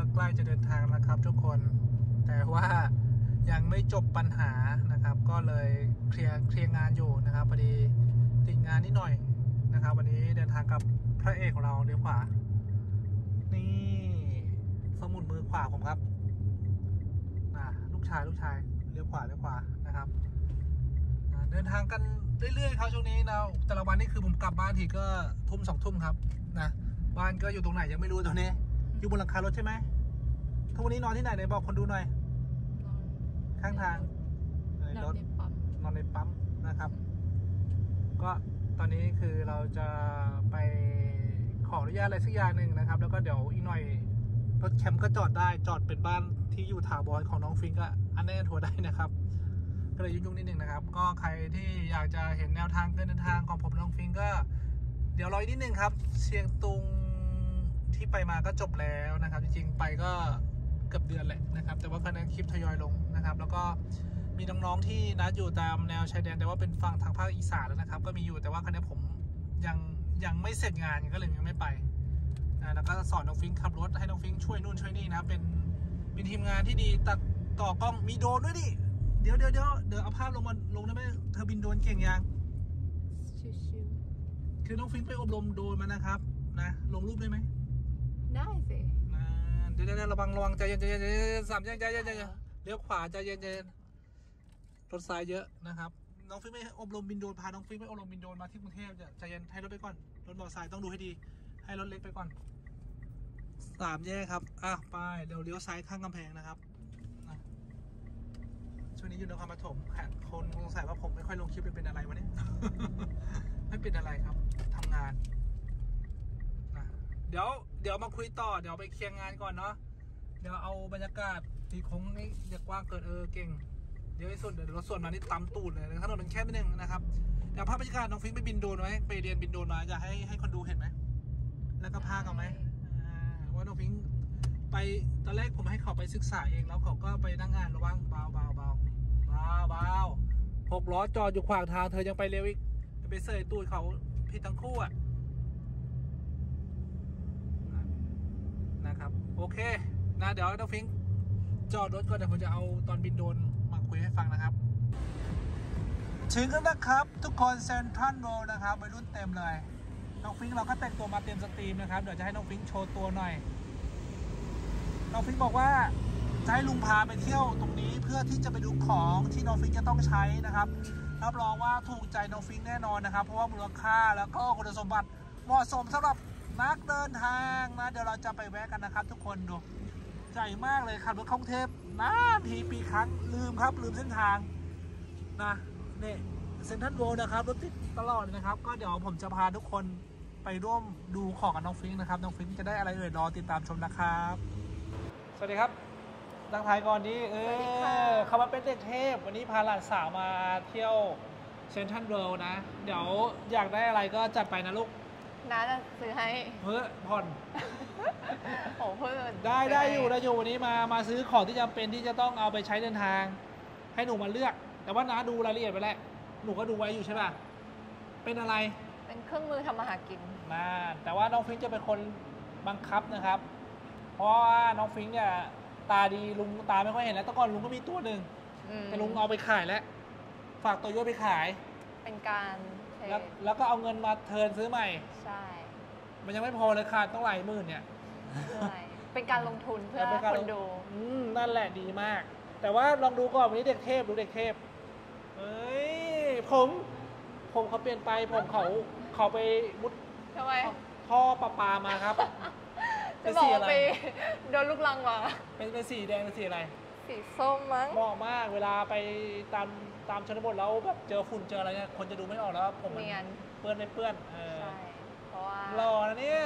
ใกล้จะเดินทางนะครับทุกคนแต่ว่ายังไม่จบปัญหานะครับก็เลยเคลียร์งานอยู่นะครับพอดีติดงานนิดหน่อยนะครับวันนี้เดินทางกับพระเอกของเราเลี้ยวขวานี่สมุดมือขวาผมครับลูกชายเลี้ยวขวานะครับเดินทางกันเรื่อยๆครับช่วงนี้นะแต่ละวันนี่คือผมกลับบ้านทีก็ทุ่ม2 ทุ่มครับนะบ้านก็อยู่ตรงไหนยังไม่รู้ตอนนี้อยู่บนหลังคารถใช่ไหมทุกวันนี้นอนที่ไหนไหนบอกคนดูหน่อยข้างทางรถนอนในปั๊มนะครับก็ตอนนี้คือเราจะไปขออนุญาตอะไรสักอย่างหนึ่งนะครับแล้วก็เดี๋ยวอีกหน่อยรถแคมป์ก็จอดเป็นบ้านที่อยู่ถาวรของน้องฟิงก็อันแน่ทัวร์ได้นะครับก็เลยยุ่งๆนิดนึงนะครับก็ใครที่อยากจะเห็นแนวทางการเดินทางของผมน้องฟิงก็เดี๋ยวรออีกนิดนึงครับเชียงตุงที่ไปมาก็จบแล้วนะครับจริงๆไปก็เกือบเดือนแหละนะครับแต่ว่าคณะคลิปทยอยลงนะครับแล้วก็มีน้องๆที่นัดอยู่ตามแนวชายแดนแต่ว่าเป็นฝั่งทางภาคอีสานแล้วนะครับก็มีอยู่แต่ว่าคณะผมยังไม่เสร็จงานก็เลยยังไม่ไปแล้วก็สอนน้องฟิงขับรถให้น้องฟิงช่วยนู่นช่วยนี่นะเป็นทีมงานที่ดีตัดต่อกล้องมีโดรนด้วยดิเดี๋ยวเอาภาพลงได้ไหมเธอบินโดรนเก่งยังชิวๆคือน้องฟิงไปอบรมโดรนมานะครับนะลงรูปได้ไหมได้สิเดี๋ยวระวังใจเย็นสามใจเย็นเลี้ยวขวาใจเย็นรถซ้ายเยอะนะครับน้องฟิงไปอบรมบินโดรนพาน้องฟิงไปอบรมบินโดรนมาที่กรุงเทพจะใจเย็นให้รถไปก่อนรถมอเตอร์ไซค์ต้องดูให้ดีให้รถเล็กไปก่อน3 แยกครับไปเดี๋ยวเลี้ยวซ้ายข้างกำแพงนะครับช่วงนี้อยู่นครปฐมคนสงสัยว่าผมไม่ค่อยลงคลิปเป็นอะไรวะเนี่ย ไม่เป็นอะไรครับทำงานนะเดี๋ยวมาคุยต่อเดี๋ยวไปเคลียร์งานก่อนเนาะเดี๋ยวเอาบรรยากาศตีโค้งนี่จะกว้างเกินเก่งเดี๋ยวไอ้ส่วนเดี๋ยวรถส่วนมานี่ตำตูดเลยถนนมันแคบนิดนึงนะครับเดี๋ยวภาพบรรยากาศน้องฟิงไปบินโดรนไว้ไปเรียนบินโดรนมาจะให้คนดูเห็นไหมแล้วก็พากันไหมว่าน้องฟิงไปตอนแรกผมให้เขาไปศึกษาเองแล้วเขาก็ไปนั่งงานระวังเบา6 ล้อจอดอยู่ขวางทางเธอยังไปเร็วอีกไปเสยตูดเขาผิดทั้งคู่นะครับโอเคนะเดี๋ยวน้องฟิงจอดรถก่อนเดี๋ยวผมจะเอาตอนบินโดรนมาคุยให้ฟังนะครับถึงแล้วนะครับทุกคนเซ็นทรัลโรลนะครับวัยรุ่นเต็มเลยน้องฟิงเราก็แต่งตัวมาเต็มสตรีมนะครับเดี๋ยวจะให้น้องฟิงโชว์ตัวหน่อยน้องฟิงบอกว่าจะให้ลุงพาไปเที่ยวตรงนี้เพื่อที่จะไปดูของที่น้องฟิงจะต้องใช้นะครับรับรองว่าถูกใจน้องฟิงแน่นอนนะครับเพราะว่ามูลค่าแล้วก็คุณสมบัติเหมาะสมสำหรับนักเดินทางนะเดี๋ยวเราจะไปแวะกันนะครับทุกคนดูใหญ่มากเลยขับรถกรุงเทพนะปีครั้งลืมเส้นทางนะเนี่ยเซ็นทรัลโวลด์นะครับรถติดตลอดนะครับก็เดี๋ยวผมจะพาทุกคนไปร่วมดูของกับน้องฟิงนะครับน้องฟิงจะได้อะไรรอติดตามชมนะครับสวัสดีครับตั้งท้ายก่อนนี้เขามาเป็นเด็กเทพวันนี้พาหลานสาวมาเที่ยวเซ็นทรัลโวลด์นะเดี๋ยวอยากได้อะไรก็จัดไปนะลูกน้าจะซื้อให้ผ่อนโอ้เพื่อนได้อยู่วันนี้มาซื้อของที่จำเป็นที่จะต้องเอาไปใช้เดินทางให้หนูมาเลือกแต่ว่าน้าดูรายละเอียดไปแล้วหนูก็ดูไว้อยู่ใช่ป่ะเป็นอะไรเป็นเครื่องมือทำอาหารกินแต่ว่าน้องฟิงจะเป็นคนบังคับนะครับเพราะว่าน้องฟิงเนี่ยตาดีลุงตาไม่ค่อยเห็นแล้วแต่ก่อนลุงก็มีตัวหนึ่งแต่ลุงเอาไปขายแล้วฝากตัวย่อยไปขายเป็นการแล้วก็เอาเงินมาเทิร์นซื้อใหม่ใช่มันยังไม่พอเลยขาดต้องหลายหมื่นเนี่ยเป็นการลงทุนเพื่อคนดูนั่นแหละดีมากแต่ว่าลองดูก่อนวันนี้เด็กเทพดูเด็กเทพผมเขาเปลี่ยนไปผมเขาไปมุดทำไมท่อประปามาครับจะบอกไปโดนลูกลังมาเป็นสีแดงเป็นสีอะไรสีส้มมั้งเหมาะมากเวลาไปตามชนบทแล้วแบบเจอฝุ่นเจออะไรเนี่ยคนจะดูไม่ออกแล้วผมมันเปื้อนไม่เปื้อนใช่เพราะว่าหล่อนะเนี่ย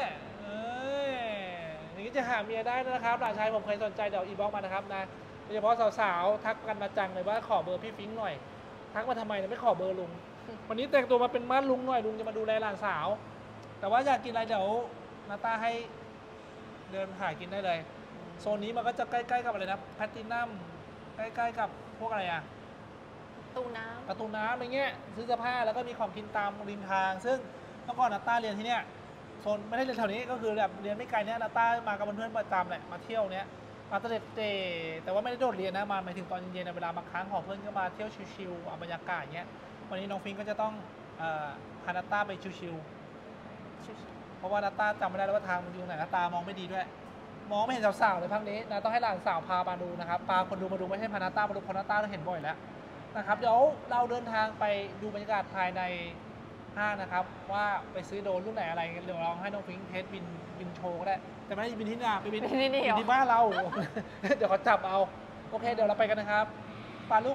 อย่างนี้จะหาเมียได้นะครับหลานชายผมเคยสนใจเดี๋ยวอีบ็อกมานะครับนะโดยเฉพาะสาวๆทักกันมาจังเลยว่าขอเบอร์พี่ฟิงค์หน่อยทักมาทำไมไม่ขอเบอร์ลุงวันนี้แต่งตัวมาเป็นม่านลุงหน่อยลุงจะมาดูแลหลานสาวแต่ว่าอยากกินอะไรเดี๋ยวนาตาให้เดินหากินได้เลยโซนนี้มันก็จะใกล้ๆกับอะไรนะแพลตินัมใกล้ๆกับพวกอะไรประตูน้ำอะไรเงี้ยซื้อเสื้อผ้าแล้วก็มีของกินตามริมทางซึ่งเมื่อก่อนนาตาเรียนที่เนี้ยโซนไม่ได้เรียนแถวนี้ก็คือแบบเรียนไม่ไกลเนี้ยนาต้ามากับเพื่อนๆประจำแหละมาเที่ยวเนี้ยมาตะเด็ดเตแต่ว่าไม่ได้โดดเรียนนะมาหมายถึงตอนเย็นๆเวลามาค้างของเพื่อนก็มาเที่ยวชิลๆเอาบรรยากาศเงี้ยวันนี้น้องฟิงก็จะต้องพานาต้าไปชิลๆเพราะว่านาต้าจำไม่ได้แล้วว่าทางมันอยู่ไหนนาต้ามองไม่ดีด้วยมองไม่เห็นสาวๆเลยพักนี้นะต้องให้หลานสาวพามาดูนะครับพาคนดูมาดูไม่ใช่พานาต้ามาดูพานาต้าเราเห็นบ่อยแล้วนะครับเดี๋ยวเราเดินทางไปดูบรรยากาศภายในห้างนะครับว่าไปซื้อโดรนรุ่นไหนอะไรเดี๋ยวลองให้น้องฟิงเทสบินโชว์ก็ได้แต่ไม่ได้บินที่นี่ไปบินที่บ้านเรา เดี๋ยวเขาจับเอาโอเคเดี๋ยวเราไปกันนะครับปาลูก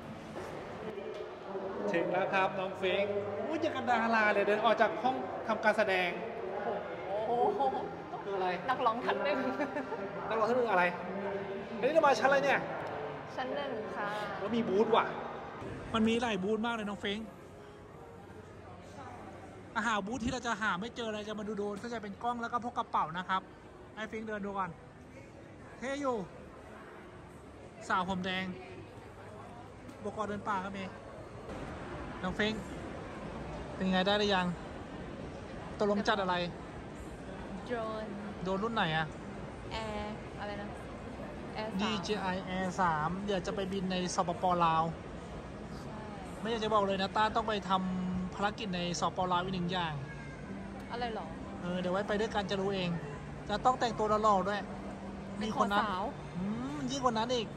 ถึงแล้วครับน้องฟิงอู้จะกันดาราเลยเดินออกจากห้องทำการแสดงโอ้โหคืออะไรนักร้องท่านหนึ่งนักร้องท่านหนึ่งอะไรนี่เรามาชั้นอะไรเนี่ยชั้นหนึ่งค่ะแล้วมีบูธว่ะมันมีหลายบูธมากเลยน้องฟิงอาหารบูธที่เราจะหาไม่เจออะไรจะมาดูโดนก็จะเป็นกล้องแล้วก็พวกกระเป๋านะครับไอ้ฟิงเดินดูก่อนเท่อยู่สาวผมแดงบกเดินป่าก็มีน้องฟิงเป็นไงได้หรือยังตกลงจัดอะไรโดนรุ่นไหนอะแอร์อะไรนะ DJI Air 3เดี๋ยวจะไปบินในสปป.ลาวไม่อยากจะบอกเลยนะต้าต้องไปทำภารกิจในสปป.ลาวอีกหนึ่งอย่างอะไรหรอเดี๋ยวไว้ไปด้วยกันจะรู้เองจะต้องแต่งตัวหล่อๆด้วยมีคนนั้นยิ่งกว่านั้นอีก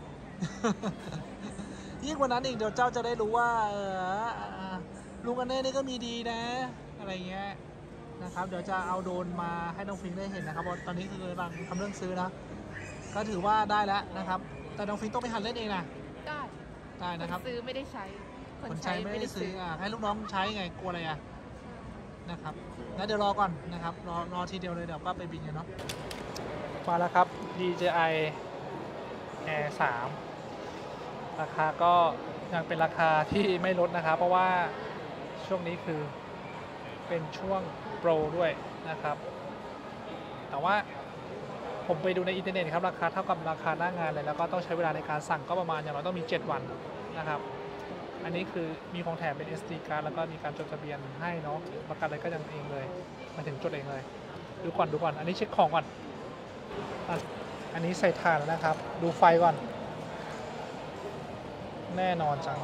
ยิ่งกว่านั้นอีกเดี๋ยวเจ้าจะได้รู้ว่าลุงอันเน่นี่ก็มีดีนะอะไรเงี้ยนะครับเดี๋ยวจะเอาโดรนมาให้น้องฟิงได้เห็นนะครับเพราะตอนนี้คือกำลังทำเรื่องซื้อนะก็ถือว่าได้แล้วนะครับแต่น้องฟิงต้องไปหัดเล่นเองนะได้นะครับซื้อไม่ได้ใช้คนใช้ไม่ได้ซื้อให้ลูกน้องใช้ไงกลัวอะไรนะครับแล้วเดี๋ยวรอก่อนนะครับรอทีเดียวเลยเดี๋ยวก็ไปบินกันเนาะมาแล้วครับ DJI Air 3ราคาก็ยังเป็นราคาที่ไม่ลดนะครับเพราะว่าช่วงนี้คือเป็นช่วงโปรด้วยนะครับแต่ว่าผมไปดูในอินเทอร์เน็ตครับราคาเท่ากับราคาหน้างานเลยแล้วก็ต้องใช้เวลาในการสั่งก็ประมาณอย่างน้อยต้องมี7วันนะครับอันนี้คือมีของแถมเป็น SD card แล้วก็มีการจดทะเบียนให้เนาะประกันอะไรก็ยังเองเลยมาถึงจดเองเลยดูก่อนอันนี้เช็คของก่อนอันนี้ใส่ถ่านแล้วนะครับดูไฟก่อนแน่นอนจัง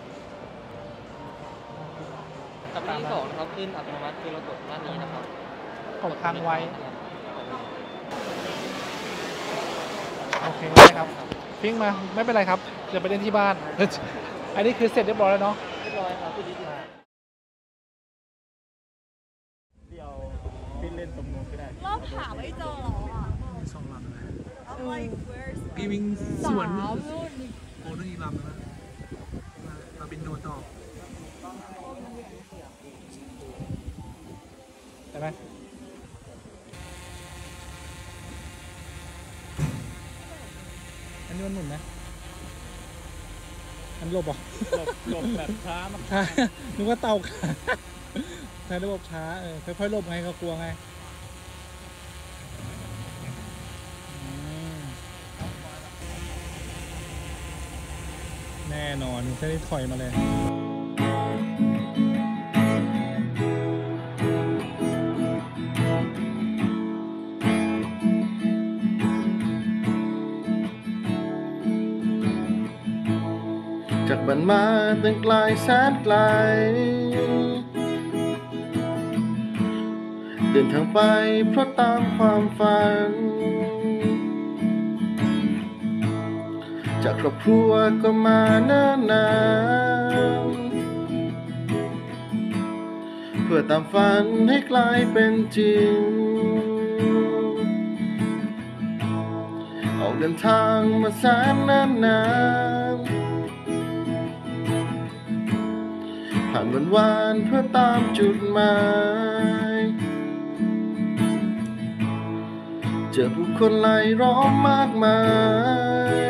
กับที่2นะครับขึ้นอัตโนมัติคือเรากดด้านนี้นะครับกดค้างไว้โอเคได้ครับฟิงมาไม่เป็นไรครับเดี๋ยวไปเล่นที่บ้านอันนี้คือเสร็จเรียบร้อยแล้วเนาะเรียบร้อยครับพี่ดิมาเดี๋ยวพี่เล่นตรงนู้นก็ได้รอบหาไม่เจอหรอมี2ลำเลยพี่วิ่งสวนโอ้นึกอีกลำนะเราบินโดนต่อใช่ไหมอันนี้มันหมุนไหมมันหลบหรอหลบแบบช้ามากนึกว่าเต่าใช้ระบบช้าค่อยๆหลบไงเขากลัวไงแน่นอนแค่นี้ถอยมาเลยจากบ้านมาตั้งไกลแสนไกลเดินทางไปเพราะตามความฝันจากครอบครัวก็มาเนิ่นนานเพื่อตามฝันให้กลายเป็นจริงออกเดินทางมาแสนนานผ่านวันเพื่อตามจุดหมายเจอผู้คนไล่ล้อมมากมาย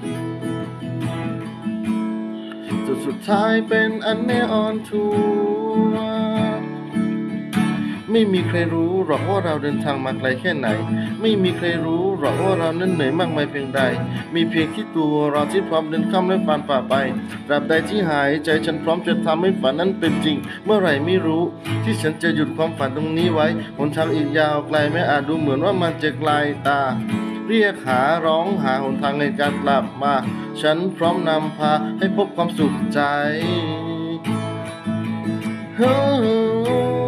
จนสุดท้ายเป็นอันเนออนทัวร์มไม่มีใครรู้หรอกว่าเราเดินทางมาไกลแค่ไหนไม่มีใครรู้หรอกว่าเรานั้นเหนื่อยมากมายเพียงใดมีเพียงที่ตัวเราที่พร้อมเดินข้ามและผ่านฝ่าไปตราบใดที่หายใจฉันพร้อมจะทำให้ฝันนั้นเป็นจริงเมื่อไหร่ไม่รู้ที่ฉันจะหยุดความฝันตรงนี้ไว้หนทางอีกยาวไกลแม้อาจดูเหมือนว่ามันจะไกลตาเรียกหาร้องหาหนทางในการกลับมาฉันพร้อมนำพาให้พบความสุขใจ